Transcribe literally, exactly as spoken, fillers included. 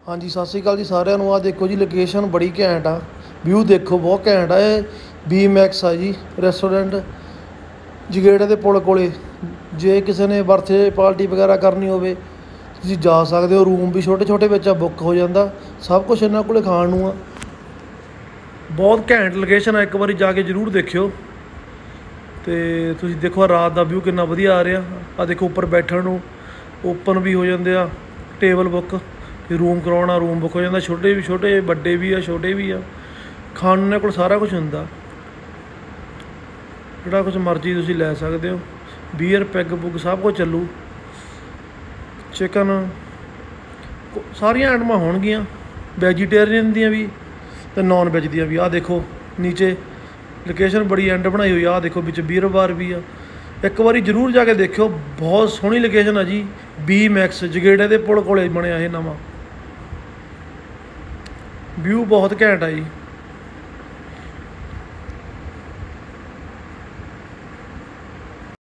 हाँ जी सत श्री अकाल जी सारिਆਂ ਨੂੰ। आ देखो जी लोकेशन बड़ी घैंट आ, व्यू देखो बहुत घैंट आ। बी मैक्स आ जी रेस्टोरेंट जगेड़े के पुल कोले। जे किसी ने बर्थडे पार्टी वगैरह करनी होवे तुसीं जा सकते हो। रूम भी छोटे छोटे बच्चा बुक हो जाता, सब कुछ इन्होंने को खाण नूं आ। बहुत घैंट लोकेशन है, एक बार जाके जरूर देखियो। तो तुसीं देखो रात का व्यू कितना वधिया आ रहा। आ देखो उपर बैठण नूं ओपन भी हो जाते आ, टेबल बुक रूम करवाना रूम बुक हो जाता। छोटे भी छोटे बड़े भी आ छोटे भी आ, खाण इन्हां कोल सारा कुछ हुंदा, जिहड़ा कुछ मर्जी तुसीं लै सकदे हो। बीयर पैग पुग सब कुछ चलू, चिकन सारियां आइटमां होणगियां, वैजीटेरियन दियां भी ते नॉन वैज दियां भी। आ देखो नीचे लोकेशन बड़ी एंड बनाई हुई आ, देखो विच बीयर बार भी आ। एक बारी जरूर जाके देखियो, बहुत सोहनी लोकेशन है जी। बी मैक्स जगेड़े के पुल कोले बनिया ये नवां, व्यू बहुत घैंट है जी।